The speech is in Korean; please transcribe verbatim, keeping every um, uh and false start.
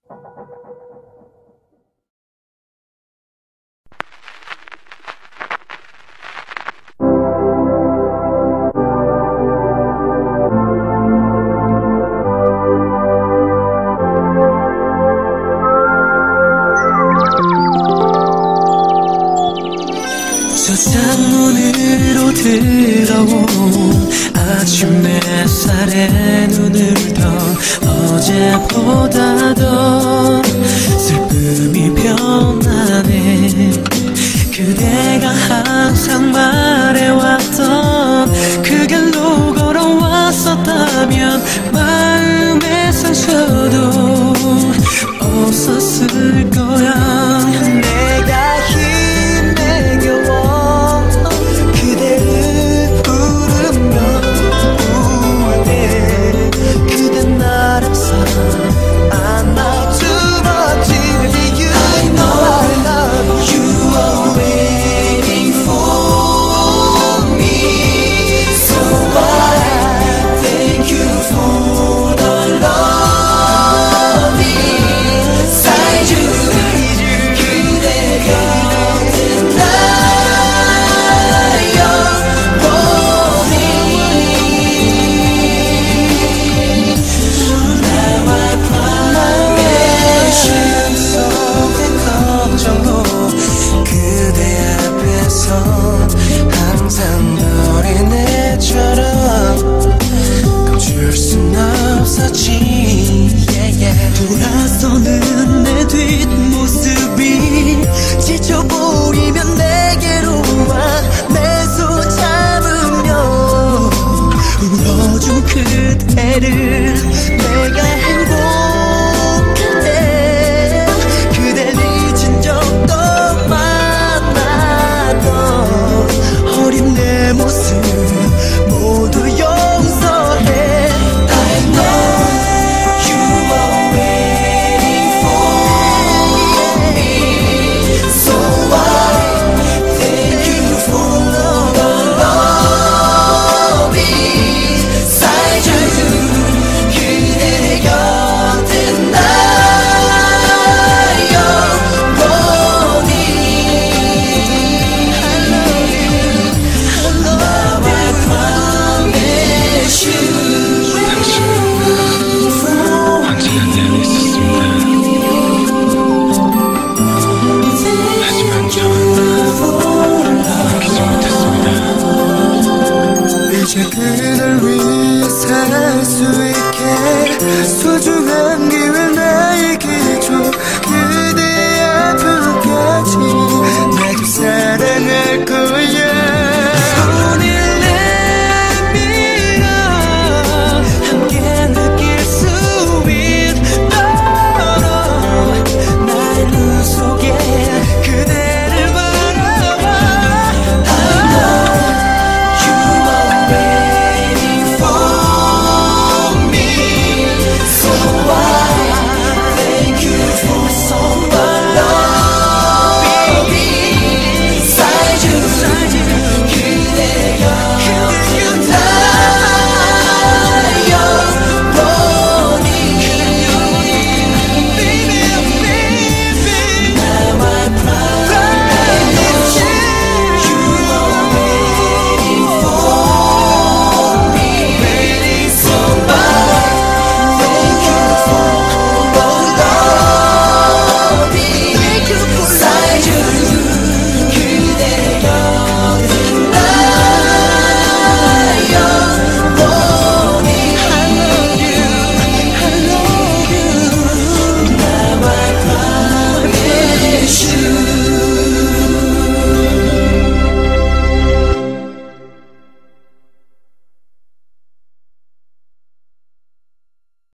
저 창문으로 들어온 아침 햇살에 눈을 떠 어제보다 더 슬픔이 변하네. 그대가 항상 말해왔던 그 길로 걸어왔었다면 마음의 상처도 없었을 거야. 내가 힘내겨워 그대를 부르며 울 때 그대 날 앞서 안아주었지. Baby, you know I love you. You are waiting for me, so I thank you for the love inside you. 그대 곁에 나의 영원히 나와 밤의 쉼 속의 걱정도 그대 앞에서 항상 어린애처럼 감출 순 없었지. yeah, yeah. 돌아서는 내 뒷모습이 지쳐 보이면 내게로 와 내 손 잡으며 울어준 그대를 내가